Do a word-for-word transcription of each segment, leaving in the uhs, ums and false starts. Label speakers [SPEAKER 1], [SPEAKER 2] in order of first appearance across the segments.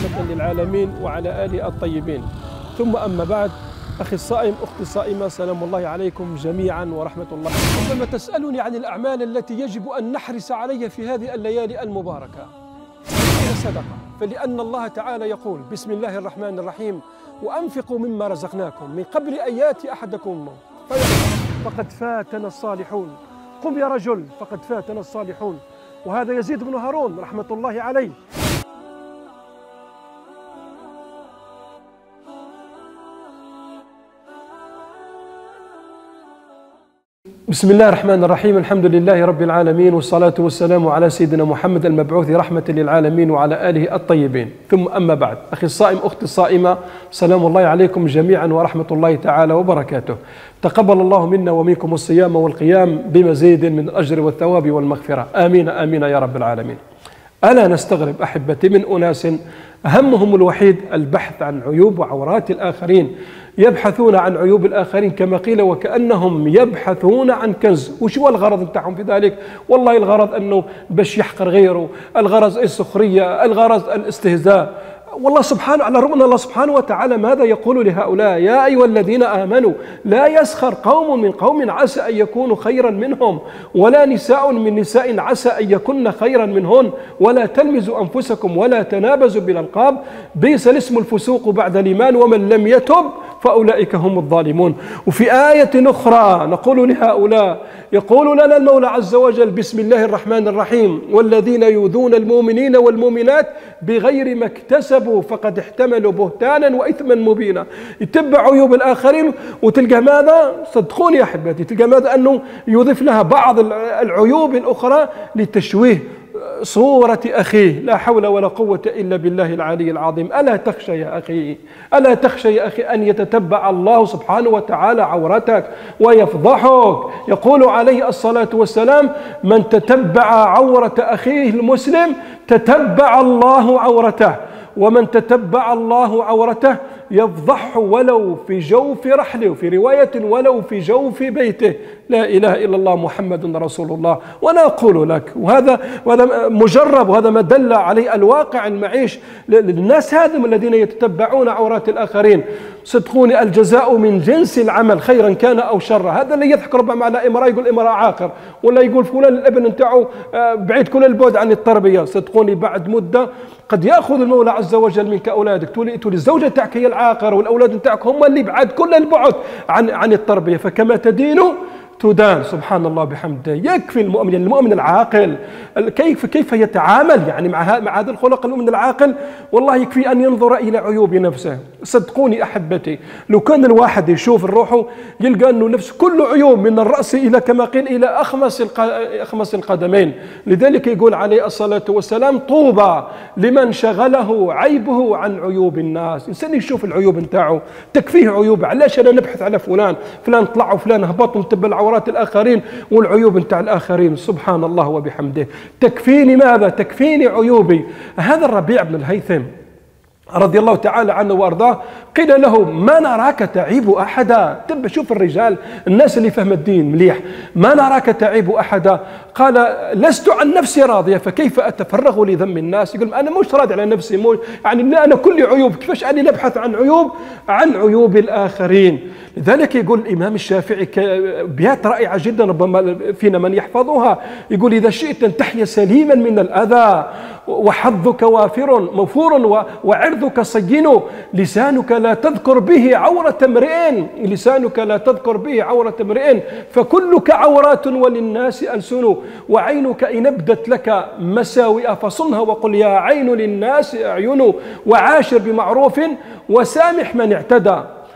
[SPEAKER 1] رحمة للعالمين وعلى آله الطيبين. ثم أما بعد، أخي الصائم أختي الصائمة، سلام الله عليكم جميعا ورحمة الله. ربما تسألني عن الأعمال التي يجب أن نحرص عليها في هذه الليالي المباركة. هي صدقة، فلأن الله تعالى يقول بسم الله الرحمن الرحيم: وأنفقوا مما رزقناكم من قبل أن يأتي أحدكم الموت فيقول فقد فاتنا الصالحون. قم يا رجل فقد فاتنا الصالحون. وهذا يزيد بن هارون رحمة الله عليه. بسم الله الرحمن الرحيم. الحمد لله رب العالمين، والصلاة والسلام على سيدنا محمد المبعوث رحمة للعالمين وعلى آله الطيبين. ثم أما بعد، أخي الصائم أختي الصائمة، سلام الله عليكم جميعا ورحمة الله تعالى وبركاته. تقبل الله منا ومنكم الصيام والقيام بمزيد من الأجر والثواب والمغفرة، آمين آمين يا رب العالمين. ألا نستغرب أحبتي من أناس همهم الوحيد البحث عن عيوب وعورات الآخرين، يبحثون عن عيوب الآخرين كما قيل وكأنهم يبحثون عن كنز. وش هو الغرض بتاعهم في ذلك؟ والله الغرض أنه باش يحقر غيره، الغرض السخرية، الغرض الاستهزاء. والله سبحانه على رغم الله سبحانه وتعالى ماذا يقول لهؤلاء؟ يا أيها الذين آمنوا لا يسخر قوم من قوم عسى أن يكونوا خيرا منهم، ولا نساء من نساء عسى أن يكن خيرا منهن، ولا تلمزوا أنفسكم ولا تنابزوا بالألقاب، بئس الاسم الفسوق بعد الإيمان ومن لم يتب فأولئك هم الظالمون. وفي آية أخرى نقول لهؤلاء، يقول لنا المولى عز وجل بسم الله الرحمن الرحيم: والذين يؤذون المؤمنين والمؤمنات بغير ما اكتسبوا فقد احتملوا بهتانا وإثما مبينا. يتبع عيوب الآخرين وتلقى ماذا؟ صدقوني يا أحبتي، تلقى ماذا؟ أنه يضيف لها بعض العيوب الأخرى لتشويه صورة أخيه. لا حول ولا قوة إلا بالله العلي العظيم. ألا تخشى يا أخي، ألا تخشى يا أخي أن يتتبع الله سبحانه وتعالى عورتك ويفضحك؟ يقول عليه الصلاة والسلام: من تتبع عورة أخيه المسلم تتبع الله عورته، ومن تتبع الله عورته يفضحه ولو في جوف رحله، وفي رواية ولو في جوف بيته. لا إله إلا الله محمد رسول الله. وأنا أقول لك، وهذا وهذا مجرب، وهذا ما دل عليه الواقع المعيش للناس هذم الذين يتتبعون عورات الآخرين. صدقوني الجزاء من جنس العمل، خيرا كان أو شرا. هذا اللي يضحك ربما على امرأة يقول امرأة عاقر، ولا يقول فلان الابن نتاعو بعيد كل البعد عن التربية. صدقوني بعد مدة قد يأخذ المولى عز وجل منك أولادك، تولي تولي الزوجة تاعك هي العاقر، والأولاد نتاعك هم اللي بعد كل البعد عن عن التربية. فكما تدين تدان. سبحان الله بحمده. يكفي المؤمن المؤمن العاقل كيف كيف يتعامل يعني مع مع هذا الخلق. المؤمن العاقل والله يكفي أن ينظر إلى عيوب نفسه. صدقوني أحبتي، لو كان الواحد يشوف روحه يلقى أنه نفس كل عيوب من الرأس إلى كما قيل إلى أخمس أخمس القدمين. لذلك يقول عليه الصلاة والسلام: طوبى لمن شغله عيبه عن عيوب الناس. إنسان يشوف العيوب نتاعه تكفيه عيوب. علاش أنا نبحث على فلان فلان طلع وفلان هبط ونتبع عورات الآخرين والعيوب نتاع الآخرين؟ سبحان الله وبحمده. تكفيني ماذا؟ تكفيني عيوبي. هذا الربيع بن الهيثم رضي الله تعالى عنه وارضاه قيل له: ما نراك تعيب احدا. تبى شوف الرجال الناس اللي فهم الدين مليح، ما نراك تعيب احدا. قال: لست عن نفسي راضيه فكيف اتفرغ لذم الناس. يقول انا مش راضي على نفسي، مو يعني انا كل عيوب، كيفاش اني نبحث عن عيوب عن عيوب الاخرين. لذلك يقول الامام الشافعي ابيات رائعه جدا ربما فينا من يحفظها. يقول: اذا شئت ان تحيا سليما من الاذى وحظك وافر موفور وعرضك صين، لسانك لا تذكر به عورة امرئ، لسانك لا تذكر به عورة امرئ، فكلك عورات وللناس ألسن، وعينك إن أبدت لك مساوئ فصنها وقل يا عين للناس أعين، وعاشر بمعروف وسامح من اعتدى،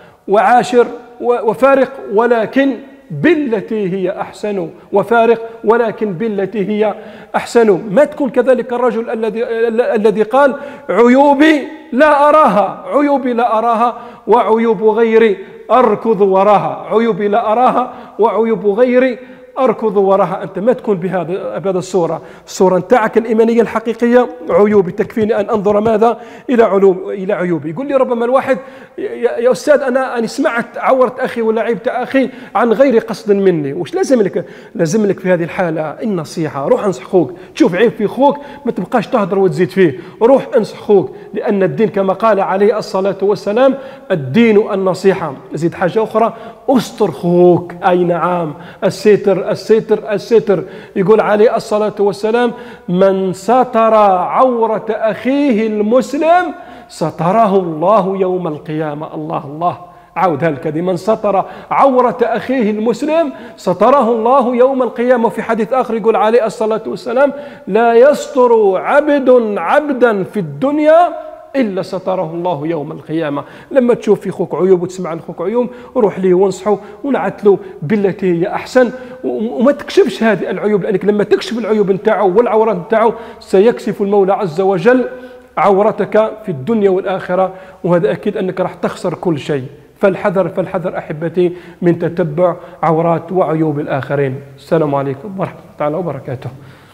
[SPEAKER 1] وعاشر وفارق ولكن بالتي هي أحسن، وفارق ولكن بالتي هي أحسن. ما تكون كذلك الرجل الذي الذي قال: عيوبي لا أراها، عيوبي لا أراها وعيوب غيري أركض وراها، عيوبي لا أراها وعيوب غيري اركض وراها. أنت ما تكون بهذا بهذا الصورة، الصورة نتاعك الإيمانية الحقيقية عيوبي تكفيني أن أنظر ماذا إلى علوم إلى عيوبي. يقول لي ربما الواحد يا أستاذ أنا أنا سمعت عورة أخي ولا عيبة أخي عن غير قصد مني، وش لازم لك؟ لازم لك في هذه الحالة النصيحة، روح انصح خوك، تشوف عيب في خوك ما تبقاش تهدر وتزيد فيه، روح انصح خوك، لأن الدين كما قال عليه الصلاة والسلام الدين النصيحة. زيد حاجة أخرى، استر خوك، أي نعم الستر الستر الستر. يقول عليه الصلاة والسلام من ستر عورة أخيه المسلم ستره الله يوم القيامة. الله الله، عود هالكذا، من ستر عورة أخيه المسلم ستره الله يوم القيامة. وفي حديث آخر يقول عليه الصلاة والسلام لا يستر عبد عبدا في الدنيا إلا ستره الله يوم القيامة. لما تشوف في خوك عيوب وتسمع عن خوك عيوب روح ليه وانصحه ونعتله بالتي هي أحسن، وما تكشفش هذه العيوب، لأنك لما تكشف العيوب نتاعه والعورات نتاعه سيكشف المولى عز وجل عورتك في الدنيا والآخرة، وهذا أكيد أنك راح تخسر كل شيء. فالحذر فالحذر أحبتي من تتبع عورات وعيوب الآخرين. السلام عليكم ورحمة الله وبركاته.